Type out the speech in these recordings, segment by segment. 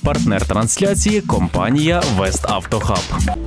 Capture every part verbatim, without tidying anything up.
Партнер трансляції – компанія «Веставтохаб».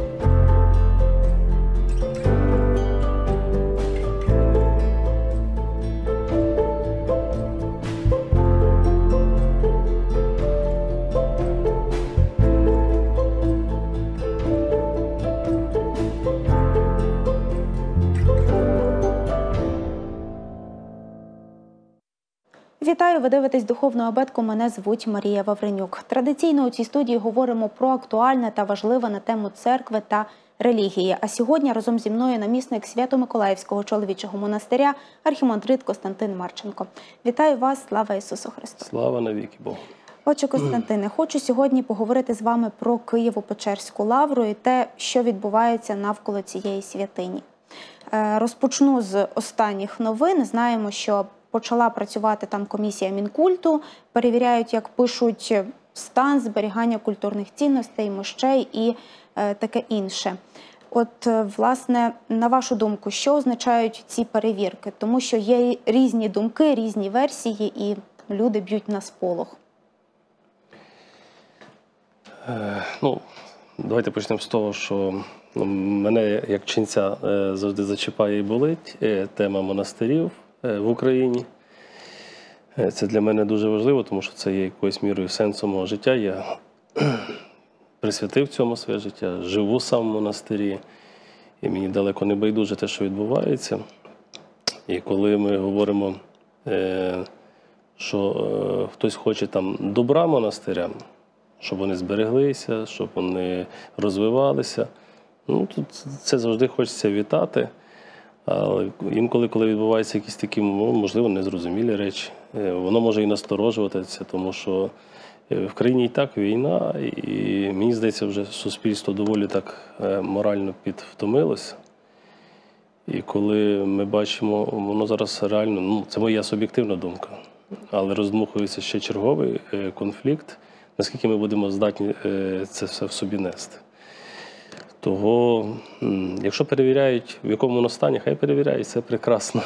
Вітаю, ви дивитесь «Духовну абетку», мене звуть Марія Вавренюк. Традиційно у цій студії говоримо про актуальне та важливе на тему церкви та релігії. А сьогодні разом зі мною намісник Свято-Миколаївського чоловічого монастиря архімандрит Костянтин Марченко. Вітаю вас, слава Ісусу Христу! Слава навіки Богу! Отже, Костянтине, хочу сьогодні поговорити з вами про Києво-Печерську лавру і те, що відбувається навколо цієї святині. Розпочну з останніх новин. Знаємо, що почала працювати там комісія Мінкульту, перевіряють, як пишуть, стан зберігання культурних цінностей, мощей і е, таке інше. От, власне, на вашу думку, що означають ці перевірки? Тому що є різні думки, різні версії, і люди б'ють на сполох. Е, ну, давайте почнемо з того, що ну, мене, як ченця, е, завжди зачіпає і болить е, тема монастирів в Україні. Це для мене дуже важливо, тому що це є якоюсь мірою сенсом мого життя. Я присвятив цьому своє життя, живу сам в монастирі, і мені далеко не байдуже те, що відбувається. І коли ми говоримо, що хтось хоче там добра монастирям, щоб вони збереглися, щоб вони розвивалися, ну, тут це завжди хочеться вітати. Але інколи, коли відбуваються якісь такі, можливо, незрозумілі речі, воно може і насторожуватися, тому що в країні і так війна, і мені здається, вже суспільство доволі так морально підвтомилося. І коли ми бачимо, воно зараз реально, ну, це моя суб'єктивна думка, але роздмухується ще черговий конфлікт, наскільки ми будемо здатні це все в собі нести. Того, якщо перевіряють, в якому воно стані, хай перевіряють, це прекрасно.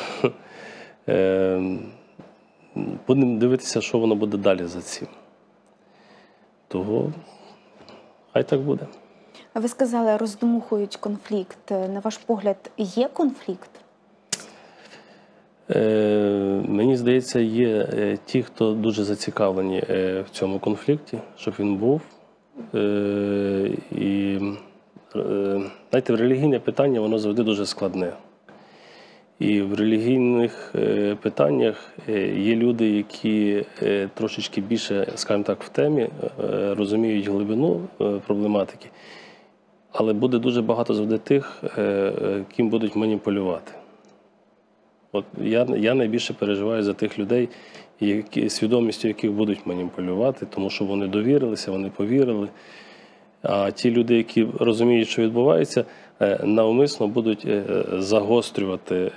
Будемо дивитися, що воно буде далі за цим. Того, хай так буде. А ви сказали, роздмухують конфлікт. На ваш погляд, є конфлікт? Е, мені здається, є ті, хто дуже зацікавлені в цьому конфлікті, щоб він був. Е, і Знаєте, релігійне питання, воно завжди дуже складне. І в релігійних питаннях є люди, які трошечки більше, скажімо так, в темі, розуміють глибину проблематики, але буде дуже багато завжди тих, ким будуть маніпулювати. От я, я найбільше переживаю за тих людей, які, свідомістю яких будуть маніпулювати, тому що вони довірилися, вони повірили. А ті люди, які розуміють, що відбувається, навмисно будуть загострювати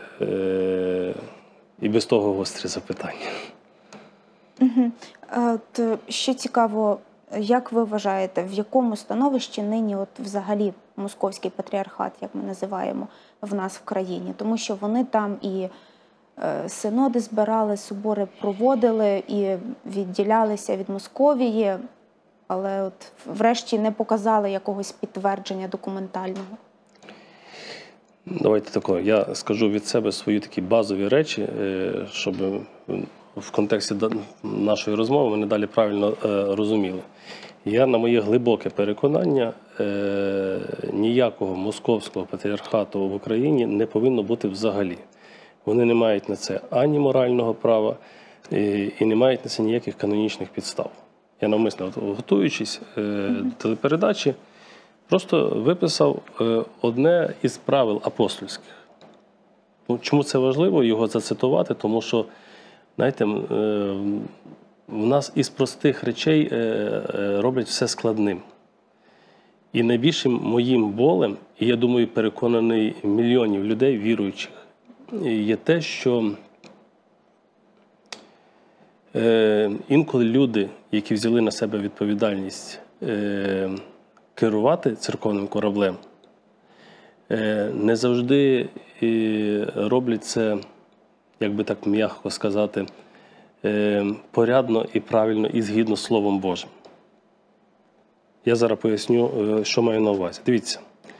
і без того гострі запитання. Угу. От, ще цікаво, як ви вважаєте, в якому становищі нині от взагалі московський патріархат, як ми називаємо, в нас в країні? Тому що вони там і синоди збирали, собори проводили, і відділялися від Московії, але от врешті не показали якогось підтвердження документального. Давайте тако, я скажу від себе свої такі базові речі, щоб в контексті нашої розмови мене далі правильно розуміли. Я, на моє глибоке переконання, ніякого московського патріархату в Україні не повинно бути взагалі. Вони не мають на це ані морального права і не мають на це ніяких канонічних підстав. Я навмисно, готуючись до телепередачі, просто виписав одне із правил апостольських. Чому це важливо його зацитувати? Тому що, знаєте, в нас із простих речей роблять все складним. І найбільшим моїм болем, і я думаю, переконаний мільйонів людей, віруючих, є те, що інколи люди, які взяли на себе відповідальність керувати церковним кораблем, не завжди роблять це, як би так м'яко сказати, порядно і правильно і згідно з Словом Божим. Я зараз поясню, що маю на увазі. Дивіться,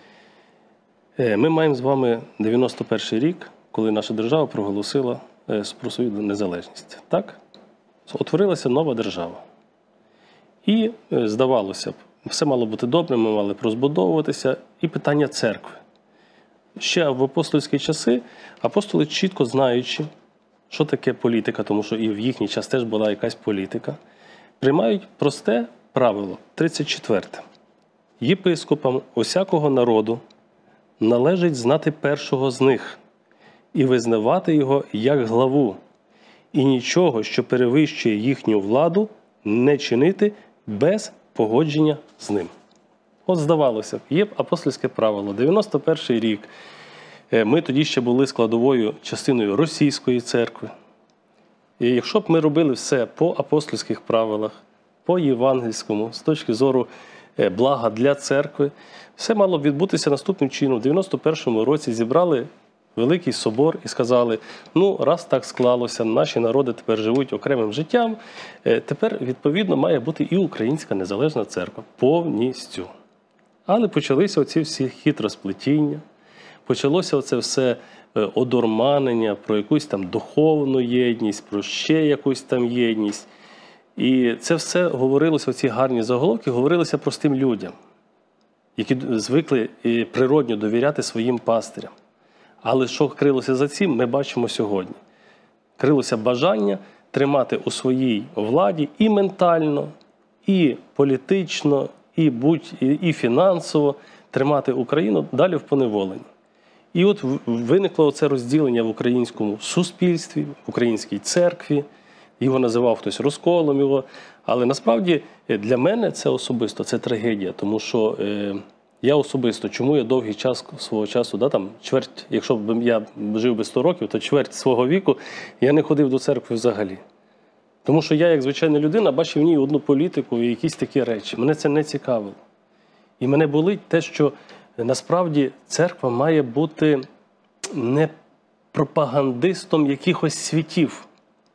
ми маємо з вами дев'яносто перший рік, коли наша держава проголосила про свою незалежність. Так? Утворилася нова держава. І, здавалося б, все мало бути добре, ми мали розбудовуватися. І питання церкви. Ще в апостольські часи апостоли, чітко знаючи, що таке політика, тому що і в їхній час теж була якась політика, приймають просте правило, тридцять четверте. Єпископам усякого народу належить знати першого з них і визнавати його як главу, і нічого, що перевищує їхню владу, не чинити без погодження з ним. От здавалося б, є апостольське правило, дев'яносто перший рік. Ми тоді ще були складовою частиною російської церкви. І якщо б ми робили все по апостольських правилах, по євангельському, з точки зору блага для церкви, все мало б відбутися наступним чином. У дев'яносто першому році зібрали Великий собор і сказали, ну, раз так склалося, наші народи тепер живуть окремим життям, тепер, відповідно, має бути і Українська Незалежна Церква. Повністю. Але почалися оці всі хитросплетіння, почалося оце все одурманення про якусь там духовну єдність, про ще якусь там єдність. І це все говорилося, оці гарні заголовки, говорилося простим людям, які звикли природньо довіряти своїм пастирям. Але що крилося за цим, ми бачимо сьогодні. Крилося бажання тримати у своїй владі і ментально, і політично, і, будь, і фінансово, тримати Україну далі в поневоленні. І от виникло це розділення в українському суспільстві, в українській церкві. Його називав хтось розколом його. Але насправді для мене це особисто, це трагедія. Тому що е, я особисто, чому я довгий час свого часу, да, там, чверть, якщо б я жив би сто років, то чверть свого віку я не ходив до церкви взагалі. Тому що я, як звичайна людина, бачив в ній одну політику і якісь такі речі. Мене це не цікавило. І мене болить те, що насправді церква має бути не пропагандистом якихось світів,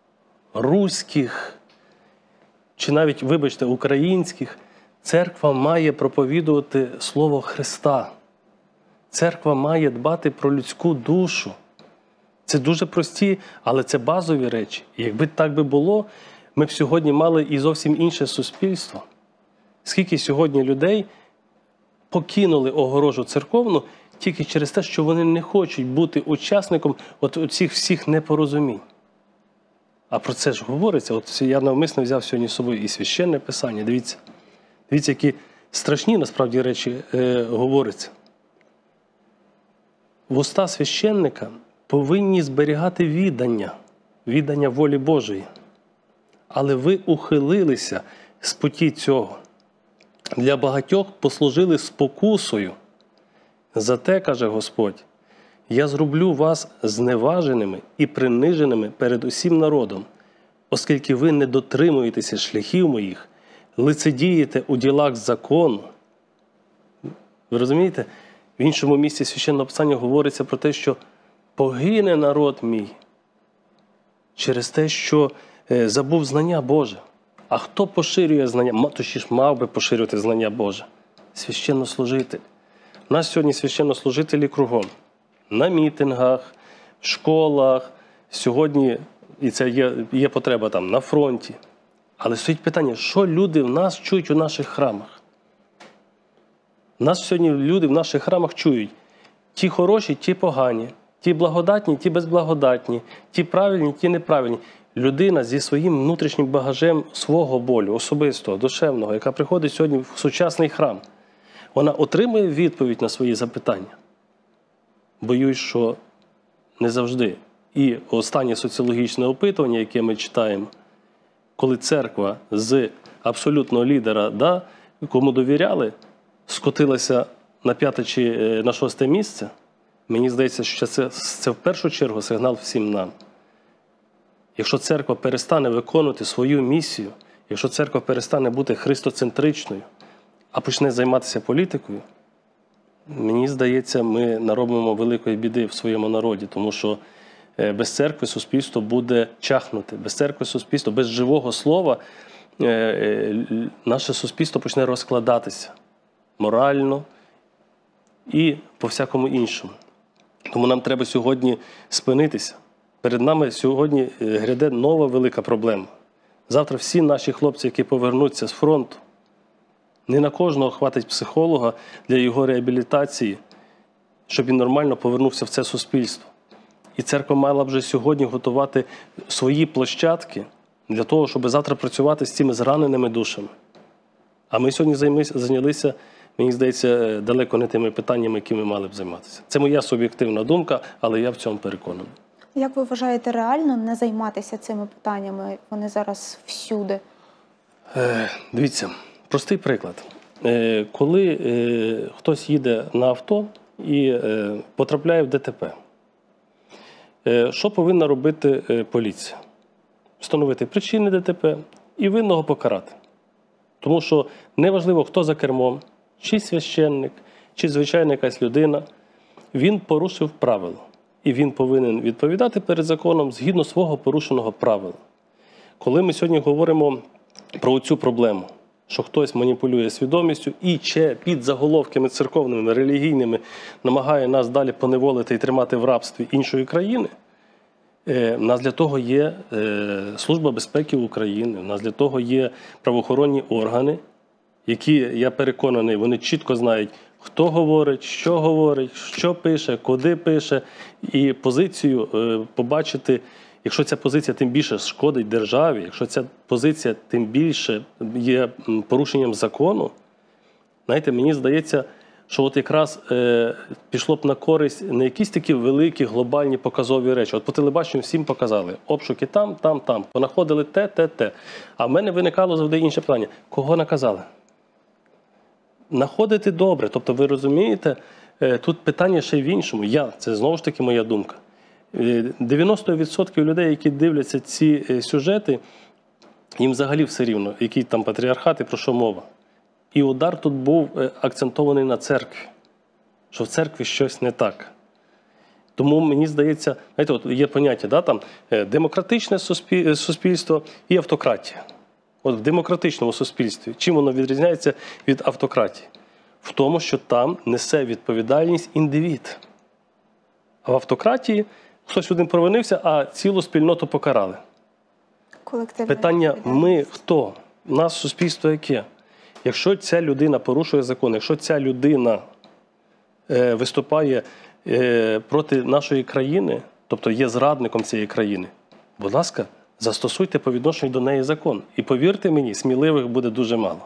руських, чи навіть, вибачте, українських. Церква має проповідувати Слово Христа. Церква має дбати про людську душу. Це дуже прості, але це базові речі. І якби так би було, ми б сьогодні мали і зовсім інше суспільство. Скільки сьогодні людей покинули огорожу церковну тільки через те, що вони не хочуть бути учасником от цих всіх непорозумінь. А про це ж говориться. От я навмисно взяв сьогодні з собою і священне писання. Дивіться, дивіться, які страшні насправді речі е, говоряться. Вуста священника повинні зберігати віддання, віддання волі Божої. Але ви ухилилися з путі цього. Для багатьох послужили спокусою. Зате, каже Господь, я зроблю вас зневаженими і приниженими перед усім народом, оскільки ви не дотримуєтеся шляхів моїх, лицедієте у ділах закону. Ви розумієте? В іншому місці Священного Писання говориться про те, що погине народ мій через те, що забув знання Боже. А хто поширює знання? Точніше, мав би поширювати знання Боже? Священнослужитель. У нас сьогодні священнослужителі кругом. На мітингах, в школах, сьогодні, і це є, є потреба там, на фронті. Але стоїть питання, що люди в нас чують у наших храмах? У нас сьогодні люди в наших храмах чують ті хороші, ті погані, ті благодатні, ті безблагодатні, ті правильні, ті неправильні. Людина зі своїм внутрішнім багажем свого болю, особистого, душевного, яка приходить сьогодні в сучасний храм, вона отримує відповідь на свої запитання. Боюсь, що не завжди. І останнє соціологічне опитування, яке ми читаємо, коли церква з абсолютного лідера, да, кому довіряли, скотилася на п'яте чи на шосте місце, мені здається, що це, це в першу чергу сигнал всім нам. Якщо церква перестане виконувати свою місію, якщо церква перестане бути христоцентричною, а почне займатися політикою, мені здається, ми наробимо великої біди в своєму народі, тому що без церкви суспільство буде чахнути, без церкви суспільство, без живого слова наше суспільство почне розкладатися морально і по всякому іншому. Тому нам треба сьогодні спинитися. Перед нами сьогодні гряде нова велика проблема. Завтра всі наші хлопці, які повернуться з фронту, не на кожного хватить психолога для його реабілітації, щоб він нормально повернувся в це суспільство. І церква мала б вже сьогодні готувати свої площадки для того, щоб завтра працювати з цими зраненими душами. А ми сьогодні зайнялися, мені здається, далеко не тими питаннями, якими мали б займатися. Це моя суб'єктивна думка, але я в цьому переконаний. Як ви вважаєте, реально не займатися цими питаннями? Вони зараз всюди. Е, дивіться, простий приклад. Е, коли е, хтось їде на авто і е, потрапляє в ДТП, е, що повинна робити е, поліція? Встановити причини ДТП і винного покарати. Тому що неважливо, хто за кермом, чи священник, чи звичайна якась людина, він порушив правило. І він повинен відповідати перед законом згідно свого порушеного правила. Коли ми сьогодні говоримо про цю проблему, що хтось маніпулює свідомістю і ще під заголовками церковними, релігійними намагає нас далі поневолити і тримати в рабстві іншої країни, у нас для того є Служба безпеки України, у нас для того є правоохоронні органи, які, я переконаний, вони чітко знають, хто говорить, що говорить, що пише, куди пише, і позицію побачити, якщо ця позиція тим більше шкодить державі, якщо ця позиція тим більше є порушенням закону, знаєте, мені здається, що от якраз е, пішло б на користь не якісь такі великі глобальні показові речі. От по телебаченню всім показали обшуки там, там, там, понаходили те, те, те. А в мене виникало завжди інше питання. Кого наказали? Находити добре. Тобто, ви розумієте, е, тут питання ще й в іншому. Я, це знову ж таки моя думка. дев'яносто відсотків людей, які дивляться ці е, сюжети, їм взагалі все рівно, який там патріархат і про що мова. І удар тут був акцентований на церкві, що в церкві щось не так. Тому мені здається, знаєте, от є поняття, да, там, демократичне суспільство і автократія. От в демократичному суспільстві чим воно відрізняється від автократії? В тому, що там несе відповідальність індивід. А в автократії хтось один провинився, а цілу спільноту покарали. Питання ми хто? У нас суспільство яке? Якщо ця людина порушує закон, якщо ця людина е, виступає е, проти нашої країни, тобто є зрадником цієї країни, будь ласка, застосуйте по відношенню до неї закон. І повірте мені, сміливих буде дуже мало.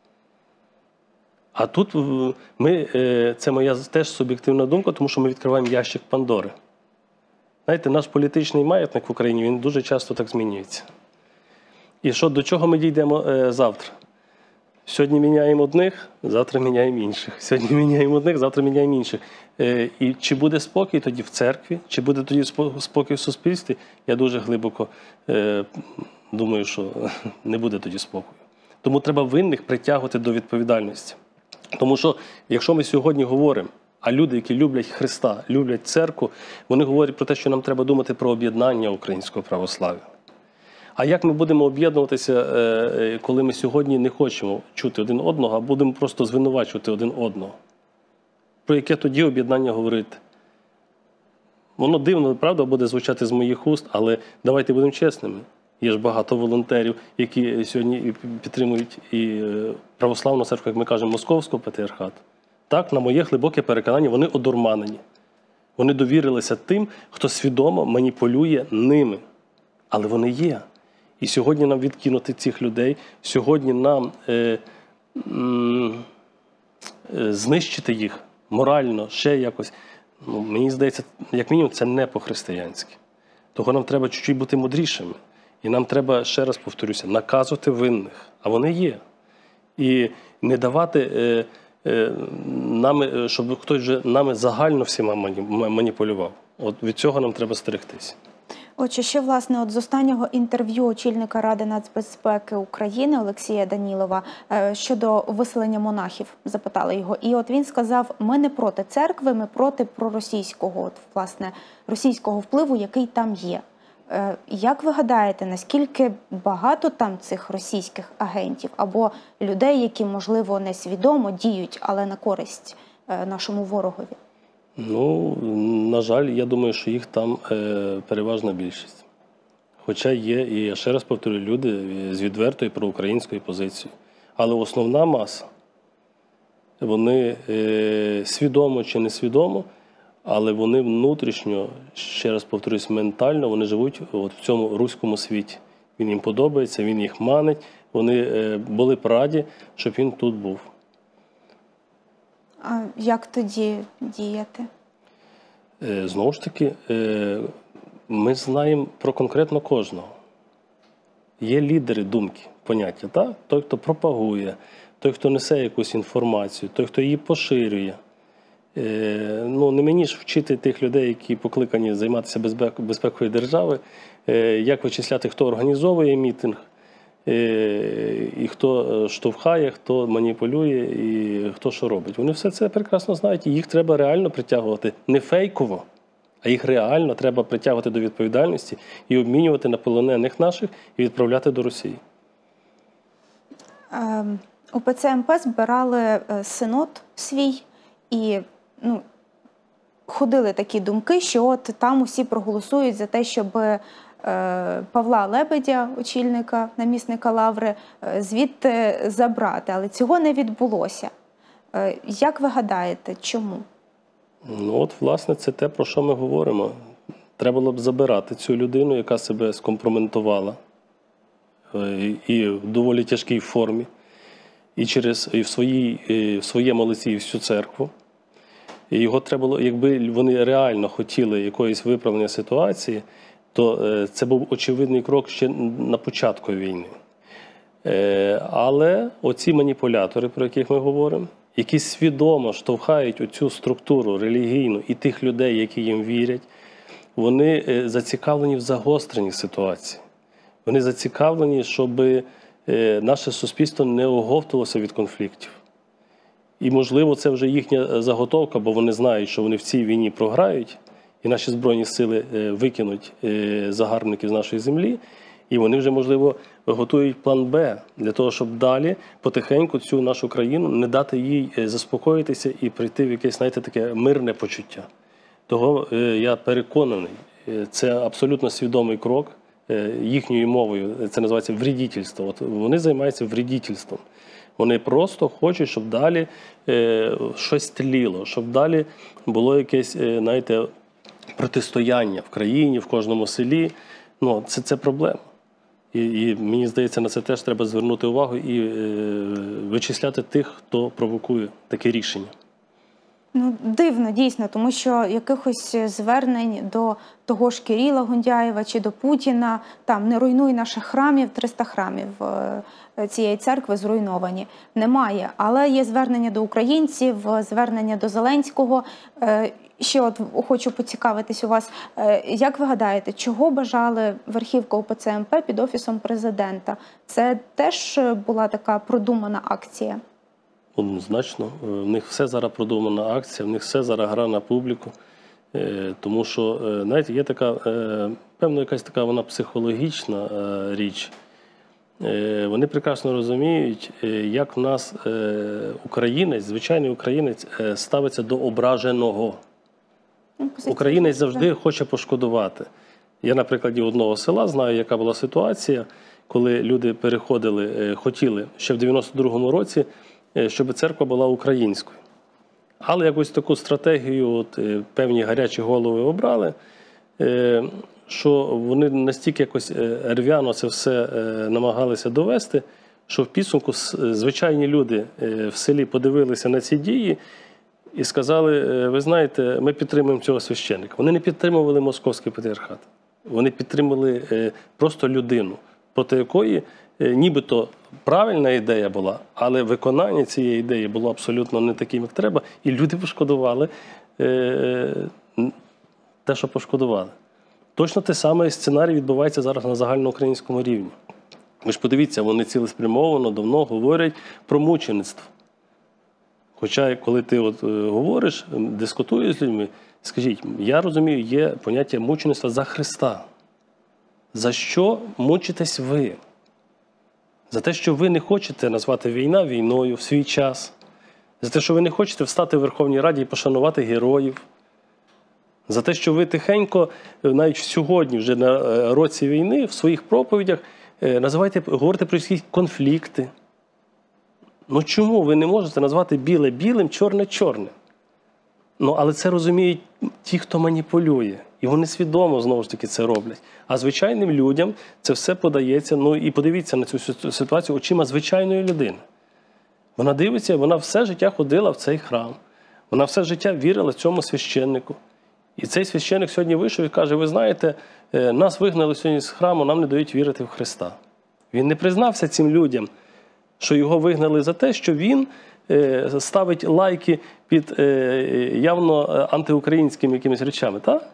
А тут ми, е, це моя теж суб'єктивна думка, тому що ми відкриваємо ящик Пандори. Знаєте, наш політичний маятник в Україні, він дуже часто так змінюється. І що, до чого ми дійдемо е, завтра? Сьогодні міняємо одних, завтра міняємо інших. Сьогодні міняємо одних, завтра міняємо інших. Е, і чи буде спокій тоді в церкві, чи буде тоді спокій в суспільстві, я дуже глибоко е, думаю, що не буде тоді спокою. Тому треба винних притягувати до відповідальності. Тому що, якщо ми сьогодні говоримо, а люди, які люблять Христа, люблять церкву, вони говорять про те, що нам треба думати про об'єднання українського православ'я. А як ми будемо об'єднуватися, коли ми сьогодні не хочемо чути один одного, а будемо просто звинувачувати один одного? Про яке тоді об'єднання говорити? Воно дивно, правда, буде звучати з моїх уст, але давайте будемо чесними. Є ж багато волонтерів, які сьогодні підтримують і православну церкву, як ми кажемо, московського патріархату. Так, на моє глибоке переконання, вони одурманені. Вони довірилися тим, хто свідомо маніпулює ними. Але вони є. І сьогодні нам відкинути цих людей, сьогодні нам е, е, знищити їх морально, ще якось. Ну, мені здається, як мінімум, це не по-християнськи. Того нам треба чуть-чуть бути мудрішими. І нам треба, ще раз повторюся, наказувати винних. А вони є. І не давати е, е, нами, щоб хтось вже нами загально всіма маніпулював. От від цього нам треба стерегтися. Отже, ще, власне, от з останнього інтерв'ю очільника Ради нацбезпеки України Олексія Данілова щодо виселення монахів, запитали його. І от він сказав, ми не проти церкви, ми проти проросійського, от, власне, російського впливу, який там є. Як ви гадаєте, наскільки багато там цих російських агентів або людей, які, можливо, несвідомо діють, але на користь нашому ворогові? Ну, на жаль, я думаю, що їх там е, переважна більшість. Хоча є, і я ще раз повторюю, люди з відвертою проукраїнською позицією. Але основна маса, вони е, свідомо чи несвідомо, але вони внутрішньо, ще раз повторюсь, ментально, вони живуть от в цьому руському світі. Він їм подобається, він їх манить, вони е, були б раді, щоб він тут був. А як тоді діяти? Е, знову ж таки, е, ми знаємо про конкретно кожного. Є лідери думки, поняття, так? Той, хто пропагує, той, хто несе якусь інформацію, той, хто її поширює. Е, ну, не мені ж вчити тих людей, які покликані займатися безпек, безпекою держави, е, як вичисляти, хто організовує мітинг, е, і хто штовхає, хто маніпулює, і хто що робить. Вони все це прекрасно знають, і їх треба реально притягувати. Не фейково, а їх реально треба притягувати до відповідальності і обмінювати на полонених наших і відправляти до Росії. У ПЦМП збирали синод свій і ну, ходили такі думки, що от там усі проголосують за те, щоб е, Павла Лебедя, очільника, намісника Лаври, е, звідти забрати. Але цього не відбулося. Е, як ви гадаєте, чому? Ну от, власне, це те, про що ми говоримо. Треба було б забирати цю людину, яка себе скомпрометувала е, і в доволі тяжкій формі, і, через, і в, своїй, і в своєму лиці і всю церкву. І його треба було, якби вони реально хотіли якоїсь виправлення ситуації, то це був очевидний крок ще на початку війни. Але оці маніпулятори, про яких ми говоримо, які свідомо штовхають оцю структуру релігійну і тих людей, які їм вірять, вони зацікавлені в загостренні ситуації. Вони зацікавлені, щоб наше суспільство не оговтувалося від конфліктів. І, можливо, це вже їхня заготовка, бо вони знають, що вони в цій війні програють, і наші Збройні сили викинуть загарбників з нашої землі, і вони вже, можливо, готують план Б для того, щоб далі потихеньку цю нашу країну не дати їй заспокоїтися і прийти в якесь, знаєте, таке мирне почуття. Того я переконаний, це абсолютно свідомий крок їхньою мовою, це називається вредительство. От вони займаються вредительством. Вони просто хочуть, щоб далі е, щось тліло, щоб далі було якесь, е, знаєте, протистояння в країні, в кожному селі. Ну, це, це проблема. І, і мені здається, на це теж треба звернути увагу і е, вичисляти тих, хто провокує таке рішення. Ну, дивно, дійсно, тому що якихось звернень до того ж Кирила Гундяєва чи до Путіна, там, не руйнуй наших храмів, триста храмів цієї церкви зруйновані, немає. Але є звернення до українців, звернення до Зеленського. Ще от хочу поцікавитись у вас, як ви гадаєте, чого бажали верхівка УПЦ-МП під Офісом Президента? Це теж була така продумана акція? Однозначно. В них все зараз продумана акція, в них все зараз гра на публіку. Тому що, знаєте, є така, певно, якась така вона психологічна річ. Вони прекрасно розуміють, як в нас українець, звичайний українець, ставиться до ображеного. Українець завжди хоче пошкодувати. Я на прикладі одного села знаю, яка була ситуація, коли люди переходили, хотіли ще в дев'яносто другому році, щоб церква була українською. Але якусь таку стратегію от, певні гарячі голови обрали, що вони настільки якось рв'яно це все намагалися довести, що в підсумку звичайні люди в селі подивилися на ці дії і сказали, ви знаєте, ми підтримуємо цього священника. Вони не підтримували московський патріархат. Вони підтримали просто людину, проти якої нібито правильна ідея була, але виконання цієї ідеї було абсолютно не таким, як треба, і люди пошкодували те, що пошкодували. Точно те саме сценарій відбувається зараз на загальноукраїнському рівні. Ви ж подивіться, вони цілеспрямовано давно говорять про мучеництво. Хоча, коли ти от говориш, дискутуєш з людьми, скажіть, я розумію, є поняття мучеництва за Христа. За що мучитесь ви? За те, що ви не хочете назвати війна війною в свій час. За те, що ви не хочете встати в Верховній Раді і пошанувати героїв. За те, що ви тихенько, навіть сьогодні, вже на році війни, в своїх проповідях називаєте, говорите про якісь конфлікти. Ну чому ви не можете назвати біле білим, чорне чорним? Ну, але це розуміють ті, хто маніпулює. І вони свідомо, знову ж таки, це роблять. А звичайним людям це все подається, ну і подивіться на цю ситуацію очима звичайної людини. Вона дивиться, вона все життя ходила в цей храм. Вона все життя вірила цьому священнику. І цей священник сьогодні вийшов і каже, ви знаєте, нас вигнали сьогодні з храму, нам не дають вірити в Христа. Він не признався цим людям, що його вигнали за те, що він ставить лайки під явно антиукраїнськими якимись речами. Так?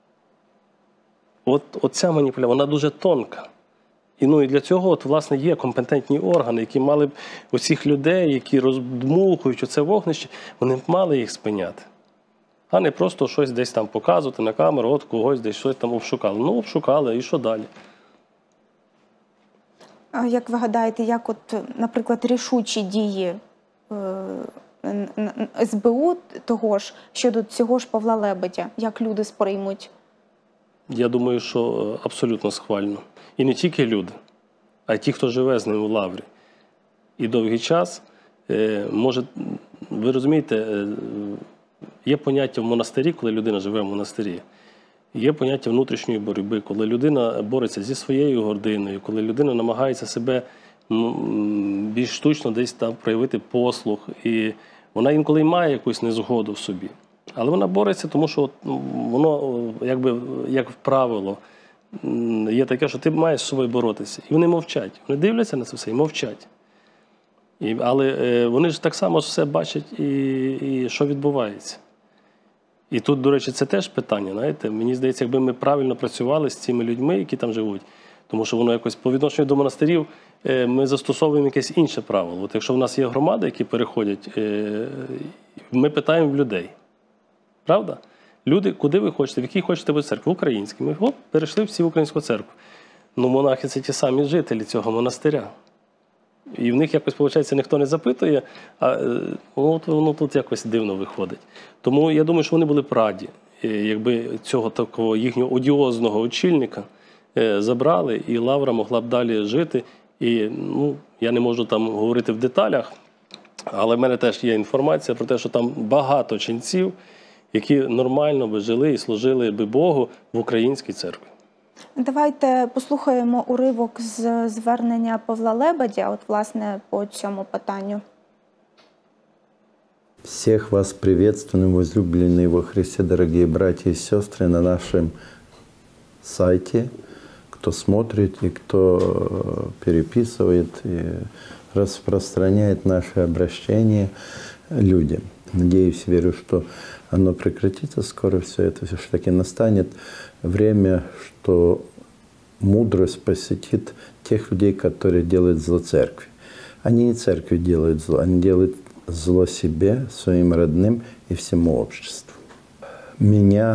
От, от ця маніпуляція, вона дуже тонка. І, ну, і для цього, от, власне, є компетентні органи, які мали б оцих людей, які роздмухують оце вогнище, вони б мали їх спиняти. А не просто щось десь там показувати на камеру, от когось десь щось там обшукали. Ну, обшукали, і що далі? А як ви гадаєте, як от, наприклад, рішучі дії ес бе у того ж, щодо цього ж Павла Лебедя, як люди сприймуть? Я думаю, що абсолютно схвально. І не тільки люди, а й ті, хто живе з ним у лаврі. І довгий час, може, ви розумієте, є поняття в монастирі, коли людина живе в монастирі. Є поняття внутрішньої боротьби, коли людина бореться зі своєю гординою, коли людина намагається себе ну, більш штучно десь там проявити послух. І вона інколи й має якусь незгоду в собі. Але вона бореться, тому що воно, якби, як правило, є таке, що ти маєш з собою боротися. І вони мовчать. Вони дивляться на це все і мовчать. І, але вони ж так само все бачать, і, і що відбувається. І тут, до речі, це теж питання. Знаєте? Мені здається, якби ми правильно працювали з цими людьми, які там живуть, тому що воно якось по відношенню до монастирів ми застосовуємо якесь інше правило. От якщо в нас є громади, які переходять, ми питаємо в людей. Правда? Люди, куди ви хочете, в якій хочете ви церкві? В українській. Ми оп, перейшли всі в українську церкву. Ну, монахи – це ті самі жителі цього монастиря. І в них якось, виходить, ніхто не запитує, а воно, воно тут якось дивно виходить. Тому я думаю, що вони були б раді, якби цього такого їхнього одіозного очільника забрали, і лавра могла б далі жити. І, ну, я не можу там говорити в деталях, але в мене теж є інформація про те, що там багато ченців, які нормально би жили і служили би Богу в українській церкві. Давайте послухаємо уривок з звернення Павла Лебедя, от, власне, по цьому питанню. Всех вас приветствуем, возлюбленные во Христе, дорогие братья и сестры, на нашем сайте, кто смотрит и кто переписывает и распространяет наши обращения людям. Надеюсь, верю, что оно прекратится скоро, все это все-таки настанет время, что мудрость посетит тех людей, которые делают зло церкви. Они не церкви делают зло, они делают зло себе, своим родным и всему обществу. Меня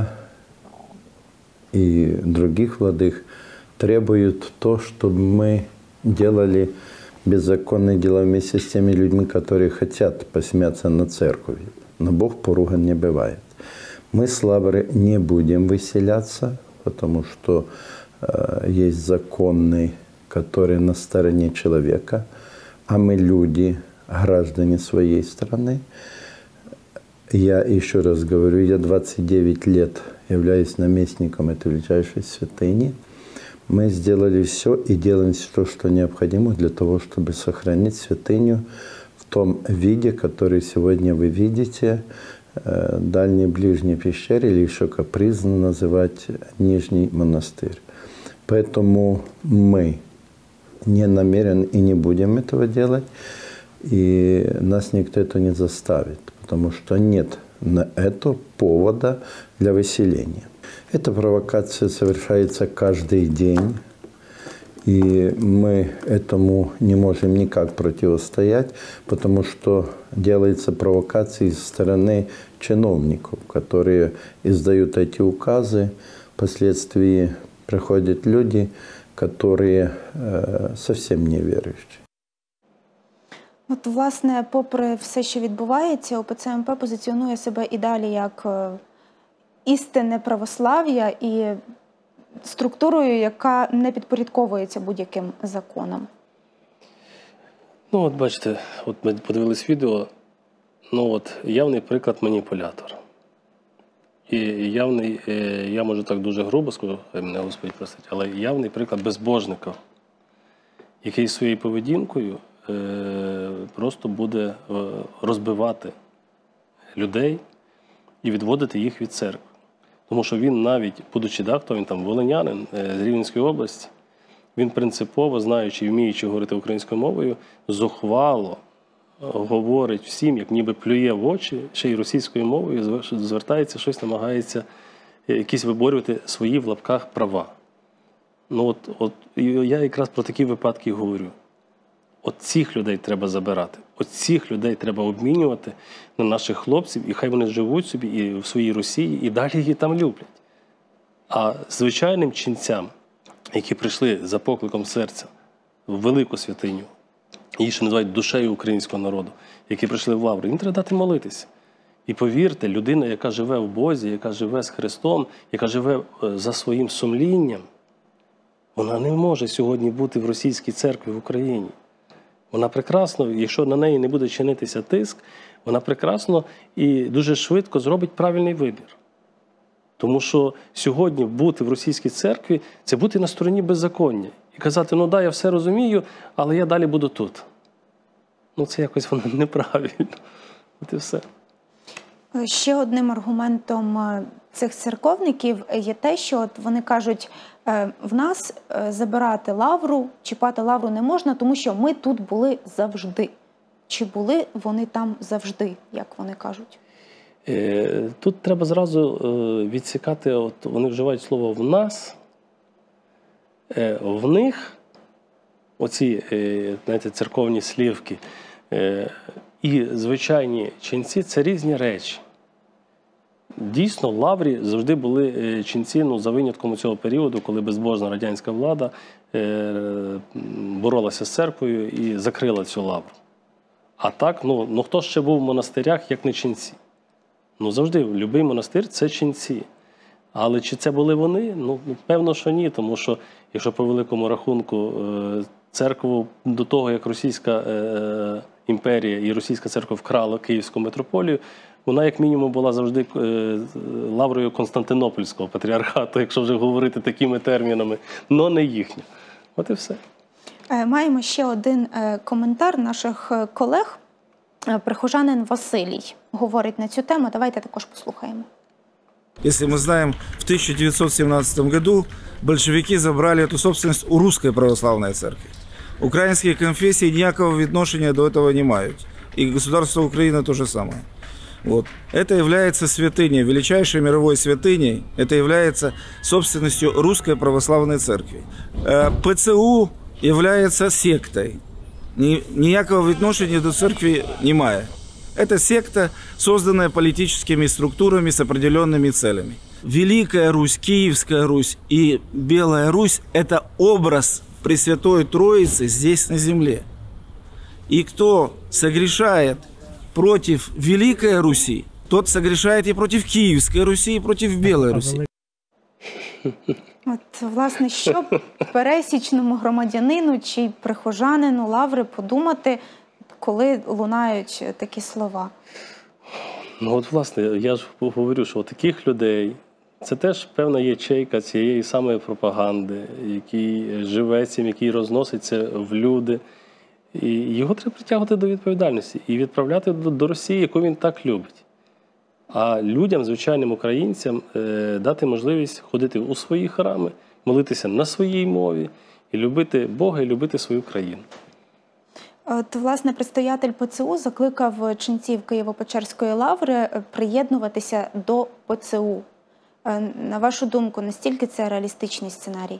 и других владых требуют то, чтобы мы делали беззаконные дела вместе с теми людьми, которые хотят посмеяться над церковью. Но Бог поруган не бывает. Мы с лавры не будем выселяться, потому что э, есть законный, который на стороне человека, а мы люди, граждане своей страны. Я еще раз говорю, я двадцать девять лет являюсь наместником этой величайшей святыни. Мы сделали все и делаем все, что необходимо для того, чтобы сохранить святыню в том виде, который сегодня вы видите, дальней ближней пещере, или еще капризно называть Нижний монастырь. Поэтому мы не намерены и не будем этого делать, и нас никто это не заставит, потому что нет на это повода для выселения. Эта провокация совершается каждый день, и мы этому не можем никак противостоять, потому что делается провокация со стороны чиновников, которые издают эти указы. Впоследствии приходят люди, которые э, совсем не верующие. От, власне, попри все, що відбувається, ОПЦ-МП позиціонує себе і далі як е, істинне православ'я і структурою, яка не підпорядковується будь-яким законам. Ну, от бачите, от ми подивились відео, ну от явний приклад маніпулятор. І явний, я можу так дуже грубо скажу, хай мене Господь простить, але явний приклад безбожника, який своєю поведінкою просто буде розбивати людей і відводити їх від церкви. Тому що він навіть, будучи да, хто він там, волинянин з Рівненської області, він принципово, знаючи і вміючи говорити українською мовою, зухвало говорить всім, як ніби плює в очі, ще й російською мовою, звертається, щось намагається якісь виборювати свої в лапках права. Ну от, от я якраз про такі випадки говорю. От цих людей треба забирати, от цих людей треба обмінювати на наших хлопців, і хай вони живуть собі і в своїй Росії, і далі її там люблять. А звичайним ченцям, які прийшли за покликом серця в велику святиню, її ще називають душею українського народу, які прийшли в лавру, їм треба дати молитися. І повірте, людина, яка живе в Бозі, яка живе з Христом, яка живе за своїм сумлінням, вона не може сьогодні бути в російській церкві в Україні. Вона прекрасно, якщо на неї не буде чинитися тиск, вона прекрасно і дуже швидко зробить правильний вибір. Тому що сьогодні бути в російській церкві – це бути на стороні беззаконня. І казати, ну да, я все розумію, але я далі буду тут. Ну це якось воно неправильно. От і все. Ще одним аргументом цих церковників є те, що от вони кажуть, в нас забирати лавру, чіпати лавру не можна, тому що ми тут були завжди. Чи були вони там завжди, як вони кажуть? Тут треба зразу відсікати, от вони вживають слово «в нас». В них оці, знаєте, церковні слівки і звичайні ченці – це різні речі. Дійсно, в лаврі завжди були ченці, ну, за винятком цього періоду, коли безбожна радянська влада боролася з церквою і закрила цю лавру. А так, ну, ну хто ще був в монастирях, як не ченці? Ну, завжди, будь-який монастир – це ченці. Але чи це були вони? Ну, певно, що ні, тому що, якщо по великому рахунку церкву до того, як Російська імперія і Російська церква вкрала Київську митрополію, вона, як мінімум, була завжди лаврою Константинопольського патріархату, якщо вже говорити такими термінами, але не їхня. От і все. Маємо ще один коментар наших колег. Прихожанин Василій говорить на цю тему. Давайте також послухаємо. Если мы знаем, в тысяча девятьсот семнадцатом году большевики забрали эту собственность у Русской Православной Церкви. Украинские конфессии никакого отношения до этого не имеют. И государство Украина то же самое. Вот. Это является святыней, величайшей мировой святыней. Это является собственностью Русской Православной Церкви. ПЦУ является сектой. Никакого отношения до церкви не имеет. Это секта, созданная политическими структурами с определенными целями. Великая Русь, Киевская Русь и Белая Русь – это образ Пресвятой Троицы здесь на земле. И кто согрешает против Великой Руси, тот согрешает и против Киевской Руси, и против Белой Руси. От, власне, що пересічному громадянину чи прихожанину лаври подумати, коли лунають такі слова? Ну от, власне, я ж говорю, що таких людей, це теж певна ячейка цієї самої пропаганди, який живе цим, який розноситься в люди. І його треба притягувати до відповідальності і відправляти до Росії, яку він так любить. А людям, звичайним українцям, дати можливість ходити у свої храми, молитися на своїй мові, і любити Бога, і любити свою країну. От, власне, предстоятель ПЦУ закликав ченців Києво-Печерської лаври приєднуватися до ПЦУ. На вашу думку, настільки це реалістичний сценарій?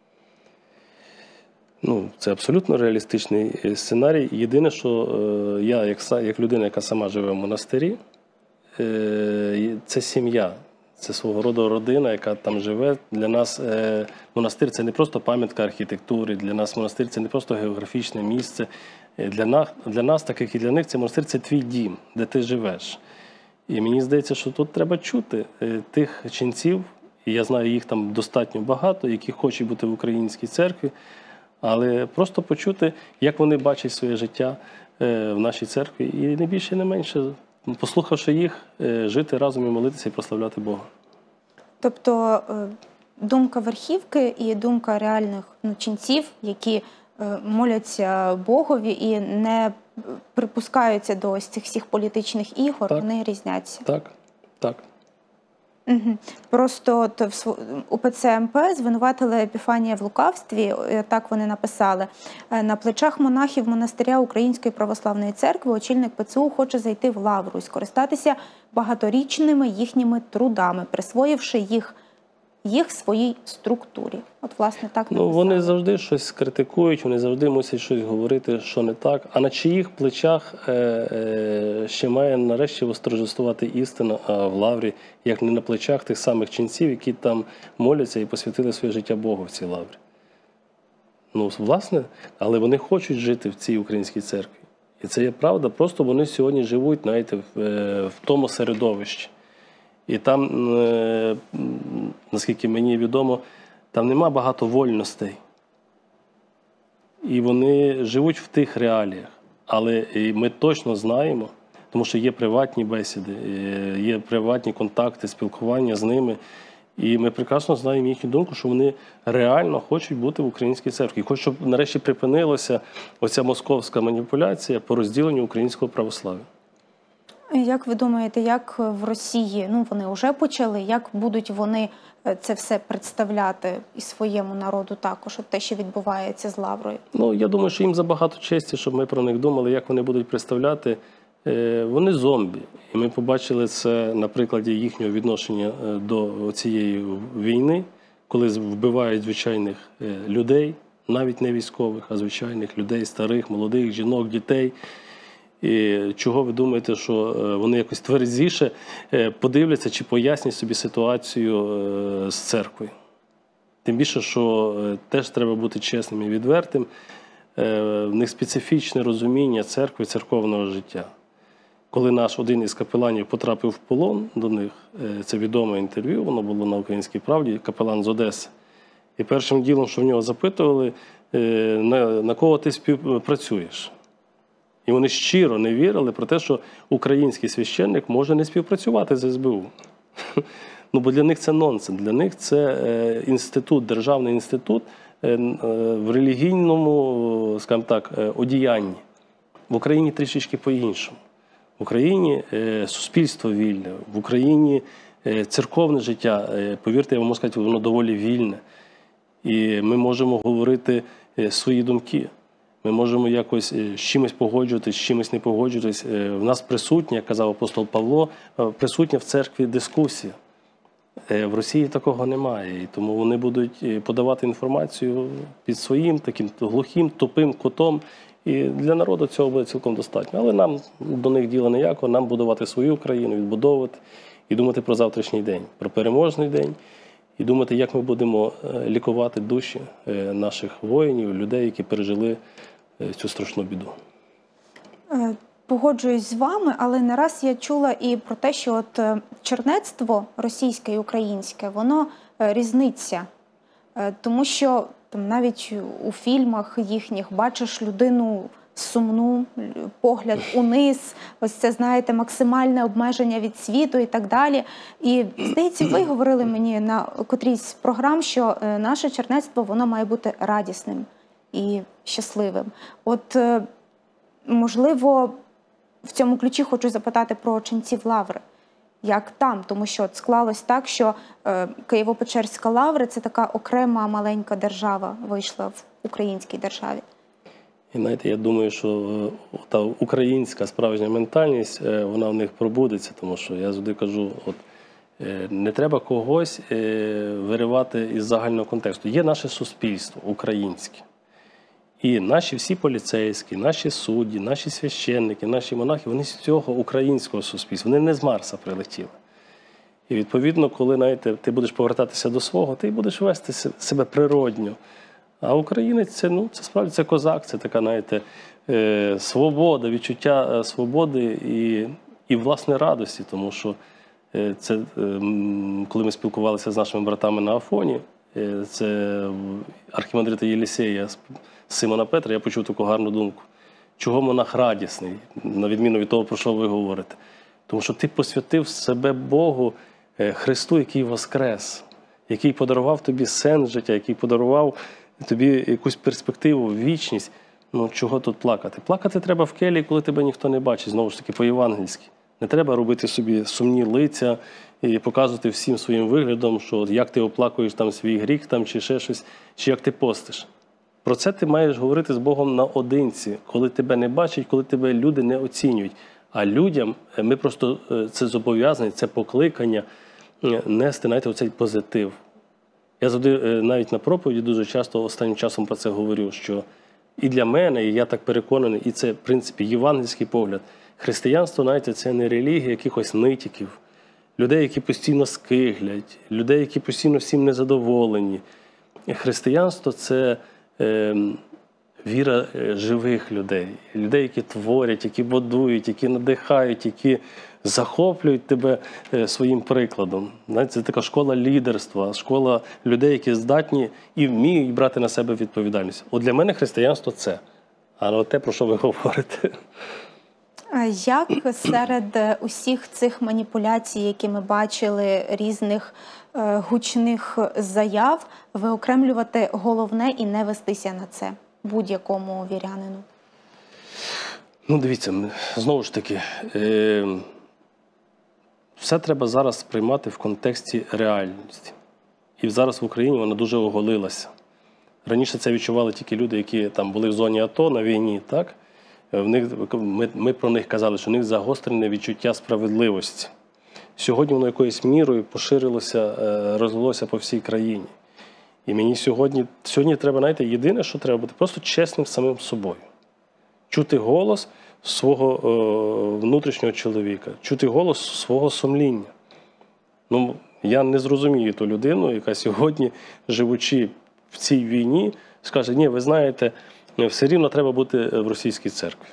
Ну, це абсолютно реалістичний сценарій. Єдине, що я, як, як людина, яка сама живе в монастирі, це сім'я. Це свого роду родина, яка там живе. Для нас е, монастир – це не просто пам'ятка архітектури, для нас монастир – це не просто географічне місце. Для нас, для нас, так як і для них, це монастир – це твій дім, де ти живеш. І мені здається, що тут треба чути е, тих ченців, і я знаю, їх там достатньо багато, які хочуть бути в українській церкві, але просто почути, як вони бачать своє життя е, в нашій церкві, і не більше, не менше, послухавши їх, жити разом і молитися і прославляти Бога. Тобто думка верхівки і думка реальних ну, ченців, які моляться Богові і не припускаються до ось цих всіх політичних ігор, так. Вони різняться. Так, так. Угу. Просто от в УПЦ МП звинуватили Епіфанія в лукавстві, так вони написали. На плечах монахів монастиря Української православної церкви очільник ПЦУ хоче зайти в лавру і скористатися багаторічними їхніми трудами, присвоївши їх їх своїй структурі. От, власне, так написали. Ну, вони завжди щось критикують, вони завжди мусять щось говорити, що не так. А на чиїх плечах е, е, ще має нарешті восторжествувати істина в лаврі, як не на плечах тих самих ченців, які там моляться і посвятили своє життя Богу в цій лаврі. Ну, власне, але вони хочуть жити в цій українській церкві. І це є правда, просто вони сьогодні живуть, знаєте, в, в тому середовищі. І там, наскільки мені відомо, там нема багато вольностей. І вони живуть в тих реаліях. Але ми точно знаємо, тому що є приватні бесіди, є приватні контакти, спілкування з ними. І ми прекрасно знаємо їхню думку, що вони реально хочуть бути в українській церкві. Хочуть, щоб нарешті припинилася оця московська маніпуляція по розділенню українського православ'я. Як ви думаєте, як в Росії, ну вони вже почали, як будуть вони це все представляти і своєму народу також, от те, що відбувається з лаврою? Ну, я думаю, що їм забагато честі, щоб ми про них думали, як вони будуть представляти. Вони зомбі. І ми побачили це на прикладі їхнього відношення до цієї війни, коли вбивають звичайних людей, навіть не військових, а звичайних людей, старих, молодих, жінок, дітей. І чого ви думаєте, що вони якось тверезіше подивляться чи пояснять собі ситуацію з церквою? Тим більше, що теж треба бути чесним і відвертим. В них специфічне розуміння церкви, церковного життя. Коли наш один із капеланів потрапив в полон до них, це відоме інтерв'ю, воно було на «Українській правді», капелан з Одеси. І першим ділом, що в нього запитували, на, на кого ти співпрацюєш? І вони щиро не вірили про те, що український священник може не співпрацювати з ес бе у. Ну, бо для них це нонсенс. Для них це інститут, державний інститут в релігійному, скажімо так, одіянні. В Україні трішечки по-іншому. В Україні суспільство вільне, в Україні церковне життя, повірте, я вам можу сказати, воно доволі вільне. І ми можемо говорити свої думки. Ми можемо якось з чимось погоджуватись, з чимось не погоджуватись. В нас присутня, як казав апостол Павло, присутня в церкві дискусія. В Росії такого немає, і тому вони будуть подавати інформацію під своїм таким глухим, тупим кутом. І для народу цього буде цілком достатньо. Але нам до них діла ніякого, нам будувати свою країну, відбудовувати і думати про завтрашній день, про переможний день. І думати, як ми будемо лікувати душі наших воїнів, людей, які пережили цю страшну біду. Погоджуюсь з вами, але не раз я чула і про те, що от чернецтво російське і українське, воно різниця. Тому що там, навіть у фільмах їхніх бачиш людину сумну, погляд униз, ось це, знаєте, максимальне обмеження від світу і так далі. І, здається, ви говорили мені на котрійсь з програм, що наше чернецтво, воно має бути радісним і щасливим. От, можливо, в цьому ключі хочу запитати про ченців лаври. Як там? Тому що от склалось так, що е, Києво-Печерська лавра – це така окрема маленька держава вийшла в українській державі. І знаєте, я думаю, що та українська справжня ментальність, вона в них пробудеться, тому що я завжди кажу, от, не треба когось виривати із загального контексту. Є наше суспільство українське. І наші всі поліцейські, наші судді, наші священники, наші монахи, вони з цього українського суспільства, вони не з Марса прилетіли. І відповідно, коли, знаєте, ти будеш повертатися до свого, ти будеш вести себе природньо. А українець, це, ну, це справді це козак, це така, знаєте, е, свобода, відчуття свободи і, і власне радості. Тому що е, це, е, коли ми спілкувалися з нашими братами на Афоні, е, це архімандрита Єлісея, Симона Петра, я почув таку гарну думку. Чого монах радісний, на відміну від того, про що ви говорите? Тому що ти посвятив себе Богу, Христу, який воскрес, який подарував тобі сенс життя, який подарував тобі якусь перспективу, вічність. Ну, чого тут плакати? Плакати треба в келії, коли тебе ніхто не бачить, знову ж таки, по-євангельськи. Не треба робити собі сумні лиця і показувати всім своїм виглядом, що як ти оплакуєш там свій гріх, там, чи ще щось, чи як ти постиш. Про це ти маєш говорити з Богом наодинці, коли тебе не бачать, коли тебе люди не оцінюють. А людям ми просто це зобов'язані, це покликання нести, знаєте, оцей позитив. Я завжди навіть на проповіді дуже часто останнім часом про це говорю, що і для мене, і я так переконаний, і це, в принципі, євангельський погляд. Християнство, знаєте, це не релігія якихось нитіків, людей, які постійно скиглять, людей, які постійно всім незадоволені. Християнство – це е, віра живих людей, людей, які творять, які будують, які надихають, які захоплюють тебе своїм прикладом. Знаєте, це така школа лідерства, школа людей, які здатні і вміють брати на себе відповідальність. От для мене християнство – це, а не те, про що ви говорите. Як серед усіх цих маніпуляцій, які ми бачили, різних е, гучних заяв, виокремлювати головне і не вестися на це будь-якому вірянину? Ну, дивіться, знову ж таки, е, все треба зараз сприймати в контексті реальності. І зараз в Україні вона дуже оголилася. Раніше це відчували тільки люди, які там були в зоні АТО, на війні, так? В них, ми, ми про них казали, що в них загострене відчуття справедливості. Сьогодні воно якоюсь мірою поширилося, розлилося по всій країні. І мені сьогодні, сьогодні треба, знаєте, єдине, що треба бути, просто чесним самим собою. Чути голос свого е, внутрішнього чоловіка, чути голос свого сумління. Ну, я не зрозумію ту людину, яка сьогодні, живучи в цій війні, скаже, ні, ви знаєте, все рівно треба бути в російській церкві.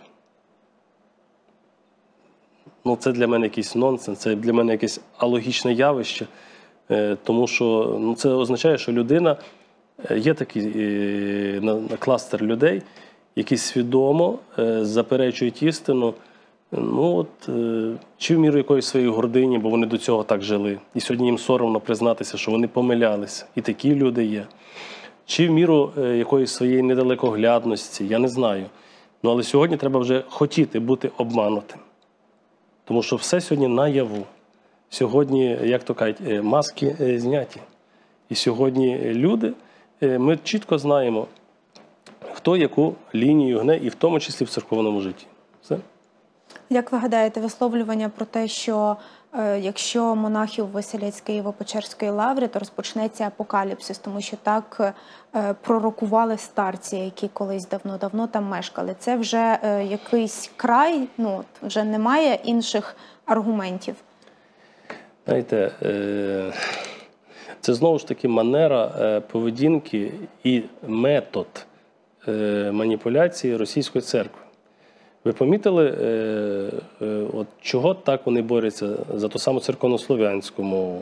Ну, це для мене якийсь нонсенс, це для мене якесь алогічне явище, тому що ну, це означає, що людина, є такий на, на кластер людей, які свідомо заперечують істину, ну, от, чи в міру якоїсь своєї гордині, бо вони до цього так жили. І сьогодні їм соромно признатися, що вони помилялися. І такі люди є. Чи в міру якоїсь своєї недалекоглядності, я не знаю. Ну, але сьогодні треба вже хотіти бути обманутим. Тому що все сьогодні наяву. Сьогодні, як то кажуть, маски зняті. І сьогодні люди, ми чітко знаємо, хто яку лінію гне, і в тому числі в церковному житті. Все. Як ви гадаєте, висловлювання про те, що е, якщо монахів виселять з Києво-Печерської лаври, то розпочнеться апокаліпсис, тому що так е, пророкували старці, які колись давно-давно там мешкали. Це вже е, якийсь край, ну, вже немає інших аргументів. Знаєте, е, це знову ж таки манера е, поведінки і метод е, маніпуляції російської церкви. Ви помітили, е, е, от чого так вони борються за ту саму церковнослов'янську мову?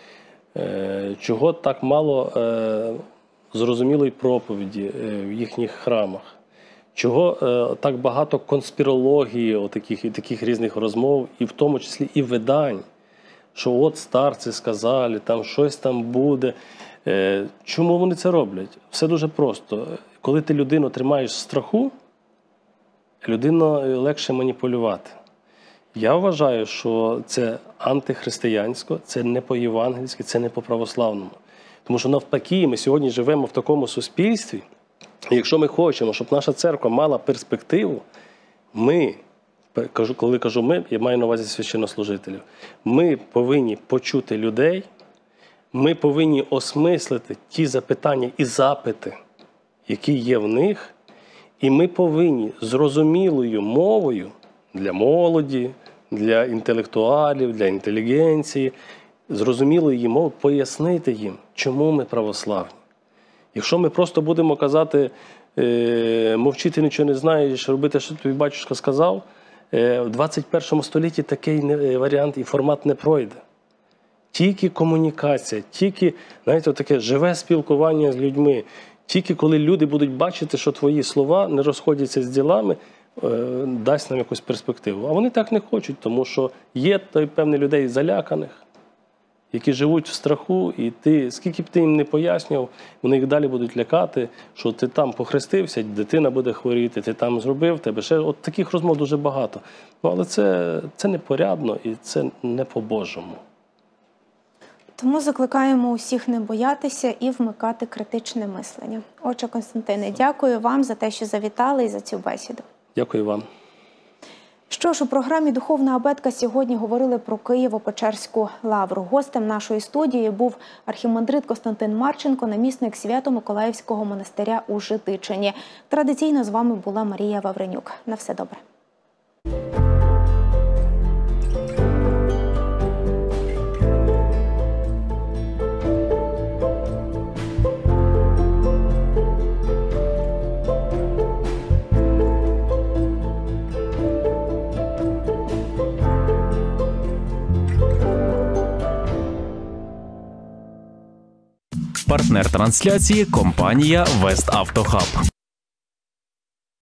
Е, чого так мало е, зрозумілої проповіді е, в їхніх храмах? Чого е, так багато конспірології, отаких, і таких різних розмов, і в тому числі і видань, що от старці сказали, там щось там буде. Е, чому вони це роблять? Все дуже просто. Коли ти людину тримаєш в страху, людину легше маніпулювати. Я вважаю, що це антихристиянсько, це не по-євангельськи, це не по-православному. Тому що навпаки, ми сьогодні живемо в такому суспільстві, і якщо ми хочемо, щоб наша церква мала перспективу, ми, коли кажу ми, я маю на увазі священнослужителів, ми повинні почути людей, ми повинні осмислити ті запитання і запити, які є в них, і ми повинні зрозумілою мовою для молоді, для інтелектуалів, для інтелігенції зрозумілої їм мови, пояснити їм, чому ми православні. Якщо ми просто будемо казати, е, мовчи, ти нічого не знаєш, робити, що тобі батюшка сказав, е, в двадцять першому столітті такий не, варіант і формат не пройде. Тільки комунікація, тільки, знаєте, таке живе спілкування з людьми, тільки коли люди будуть бачити, що твої слова не розходяться з ділами, е, дасть нам якусь перспективу. А вони так не хочуть, тому що є той певний людей заляканих, які живуть в страху, і ти, скільки б ти їм не пояснював, вони їх далі будуть лякати, що ти там похрестився, дитина буде хворіти, ти там зробив, тебе ще. От таких розмов дуже багато. Ну, але це, це непорядно і це не по-божому. Тому закликаємо усіх не боятися і вмикати критичне мислення. Отче Костянтине, дякую вам за те, що завітали і за цю бесіду. Дякую вам. Що ж, у програмі «Духовна абетка» сьогодні говорили про Києво-Печерську лавру. Гостем нашої студії був архімандрит Костянтин Марченко, намісник Свято-Миколаївського монастиря у Житичині. Традиційно з вами була Марія Вавренюк. На все добре. Партнер трансляції – компанія «Вест Автохаб».